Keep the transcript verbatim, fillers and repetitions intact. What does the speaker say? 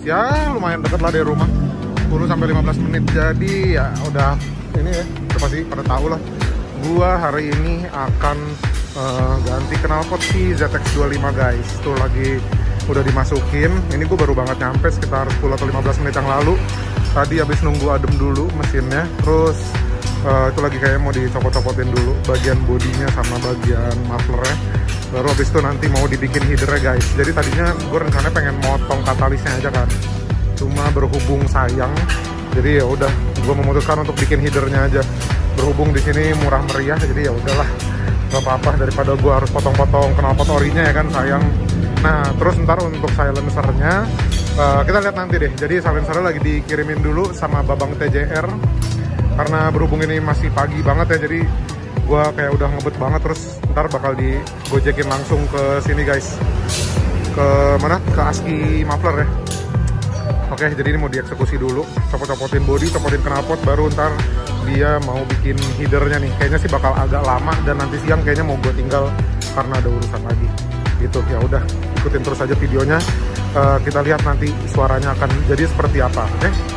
ya lumayan deket lah dari rumah, sepuluh sampai lima belas menit. Jadi ya udah ini ya, udah pasti pada tahu lah. Gua hari ini akan uh, ganti knalpot si Z X dua puluh lima guys. Tuh lagi udah dimasukin. Ini gue baru banget nyampe sekitar sepuluh atau lima belas menit yang lalu. Tadi habis nunggu adem dulu mesinnya. Terus uh, itu lagi kayak mau dicopot-copotin dulu bagian bodinya sama bagian mufflernya. Baru habis itu nanti mau dibikin headernya guys. Jadi tadinya gue rencananya pengen motong katalisnya aja kan. Cuma berhubung sayang, jadi ya udah gue memutuskan untuk bikin headernya aja. Berhubung di sini murah meriah, jadi ya udahlah, nggak apa-apa daripada gue harus potong-potong knalpot orinya ya kan, sayang. Nah terus ntar untuk silencernya uh, kita lihat nanti deh. Jadi silencernya lagi dikirimin dulu sama Babang T J R karena berhubung ini masih pagi banget ya, jadi gue kayak udah ngebet banget. Terus ntar bakal digojekin langsung ke sini guys, ke mana, ke ASCII muffler ya. Oke, jadi ini mau dieksekusi dulu, copot-copotin bodi, copotin knalpot, baru ntar dia mau bikin headernya nih. Kayaknya sih bakal agak lama dan nanti siang kayaknya mau gue tinggal karena ada urusan lagi. Gitu, ya udah ikutin terus aja videonya. Uh, kita lihat nanti suaranya akan jadi seperti apa, oke?